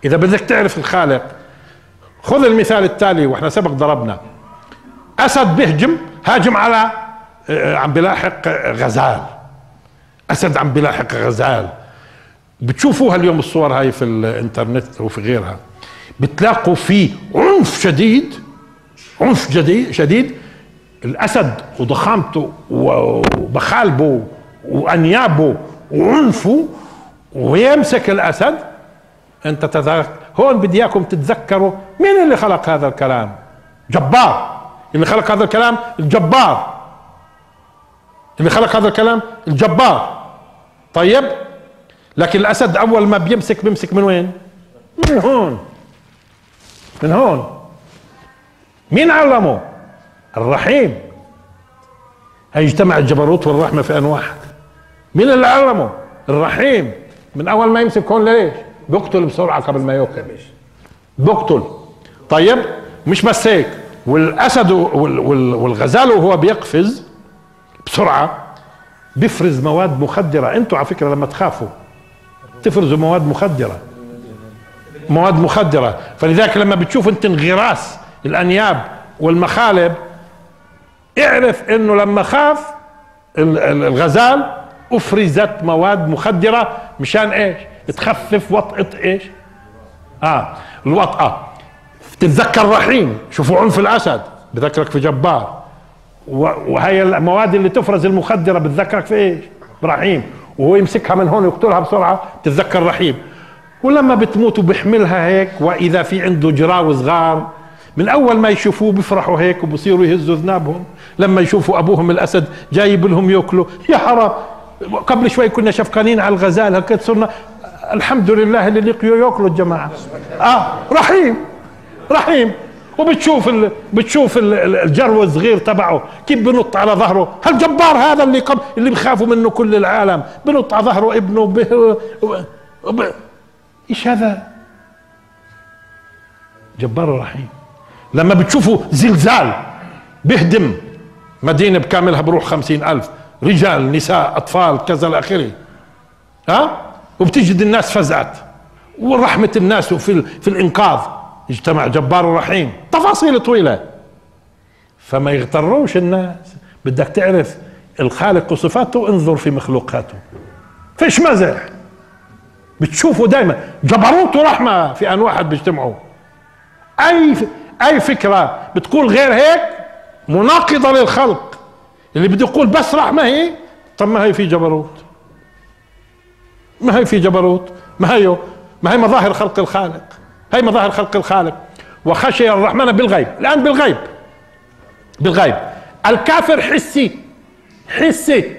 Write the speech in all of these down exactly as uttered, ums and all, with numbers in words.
إذا بدك تعرف الخالق خذ المثال التالي، واحنا سبق ضربنا أسد بيهجم، هاجم على عم بلاحق غزال، أسد عم بلاحق غزال. بتشوفوها اليوم الصور هاي في الانترنت وفي غيرها، بتلاقوا فيه عنف شديد، عنف جديد شديد. الأسد وضخامته وبخالبه وأنيابه وعنفه ويمسك الأسد. أنت تذكر هون، بدي إياكم تتذكروا مين اللي خلق هذا الكلام؟ جبار. اللي خلق هذا الكلام الجبار، اللي خلق هذا الكلام الجبار. طيب، لكن الأسد أول ما بيمسك بيمسك من وين؟ من هون، من هون. مين علمه؟ الرحيم. هيجتمع الجبروت والرحمة في آن واحد. مين اللي علمه؟ الرحيم. من أول ما يمسك هون ليش؟ بيقتل بسرعة قبل ما يأكل، بيقتل. طيب، مش بس هيك، والأسد والغزال وهو بيقفز بسرعة بيفرز مواد مخدرة. انتوا على فكرة لما تخافوا تفرزوا مواد مخدرة، مواد مخدرة. فلذلك لما بتشوف انت انغراس الأنياب والمخالب، اعرف انه لما خاف الغزال افرزت مواد مخدرة مشان ايش؟ تخفف وطأة ايش؟ اه الوطأة. تتذكر رحيم، شوفوا عنف الأسد بذكرك في جبار، وهي المواد اللي تفرز المخدرة بتذكرك في ايش؟ رحيم. وهو يمسكها من هون ويقتلها بسرعة تتذكر رحيم. ولما بتموت وبيحملها هيك، واذا في عنده جراو صغار من اول ما يشوفوه بيفرحوا هيك وبصيروا يهزوا ذنابهم لما يشوفوا ابوهم الاسد جايب لهم ياكلوا. يا حرام، قبل شوي كنا شفقانين على الغزال، هكذا صرنا الحمد لله اللي لقيوا ياكلوا الجماعة. اه رحيم، رحيم. وبتشوف ال... بتشوف ال... الجرو الصغير تبعه كيف بنط على ظهره. هالجبار هذا اللي قب... اللي بخافوا منه كل العالم، بنط على ظهره ابنه ب... ب... ايش هذا؟ جبار ورحيم. لما بتشوفوا زلزال بيهدم مدينة بكاملها بروح خمسين ألف، رجال نساء أطفال كذا لآخره، ها؟ وبتجد الناس فزعت، ورحمة الناس في في الإنقاذ. اجتمع جبار ورحيم، تفاصيل طويلة. فما يغتروش الناس، بدك تعرف الخالق وصفاته، انظر في مخلوقاته، فيش مزح. بتشوفوا دائما جبروت ورحمة في آن واحد بيجتمعوا. أي أي فكرة بتقول غير هيك مناقضة للخلق. اللي بده يقول بس رحمة هي، طب ما هي في جبروت، ما هي في جبروت، ما هي ما هي مظاهر خلق الخالق، هي مظاهر خلق الخالق. وخشي الرحمن بالغيب. الآن بالغيب، بالغيب. الكافر حسي، حسي.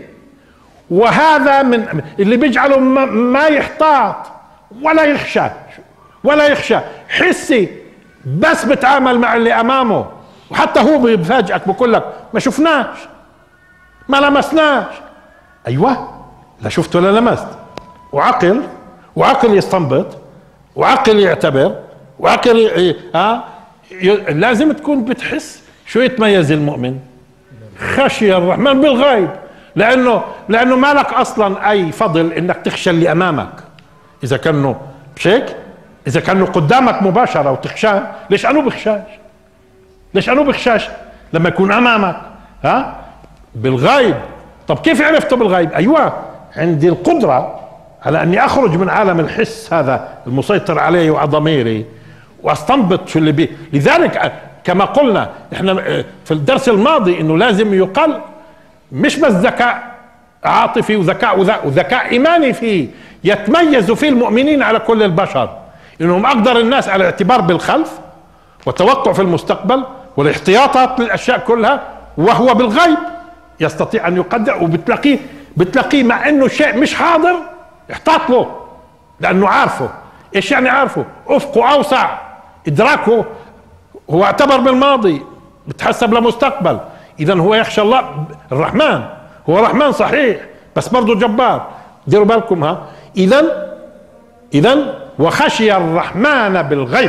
وهذا من اللي بيجعله ما يحتاط ولا يخشى، ولا يخشى. حسي، بس بتعامل مع اللي أمامه. وحتى هو بيفاجئك بقول لك ما شفناش، ما لمسناش. أيوة، لا شفت ولا لمست. وعقل، وعقل يستنبط، وعقل يعتبر، وعقل ي... ها ي... لازم تكون بتحس. شو يتميز المؤمن؟ خشي الرحمن بالغيب. لانه لانه ما لك اصلا اي فضل انك تخشى اللي امامك. اذا كانوا مش هيك، اذا كانوا قدامك مباشره وتخشاه، ليش انو بخشاش؟ ليش انو بخشاش لما يكون امامك؟ ها بالغيب. طب كيف عرفته بالغيب؟ ايوه، عندي القدره على اني اخرج من عالم الحس هذا المسيطر علي وعلى ضميري واستنبط شو اللي بيه. لذلك كما قلنا احنا في الدرس الماضي انه لازم يقال مش بس ذكاء عاطفي وذكاء وذكاء ايماني فيه، يتميز فيه المؤمنين على كل البشر، انهم اقدر الناس على الاعتبار بالخلف والتوقع في المستقبل والاحتياطات للاشياء كلها. وهو بالغيب يستطيع ان يقدر، وبتلاقيه بتلاقيه مع انه شيء مش حاضر احتاط له، لانه عارفه. ايش يعني عارفه؟ افقه اوسع، ادراكه هو اعتبر بالماضي بتحسب لمستقبل. اذا هو يخشى الله. الرحمن هو رحمن صحيح، بس برضه جبار. ديروا بالكم. ها اذا اذا وخشي الرحمن بالغيب،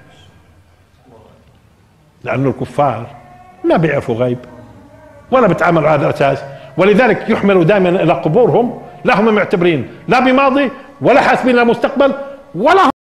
لانه الكفار ما بيعرفوا غيب ولا بيتعاملوا على هذا الاساس، ولذلك يحملوا دائما الى قبورهم لا هم معتبرين لا بماضي ولا حاسبين لمستقبل ولا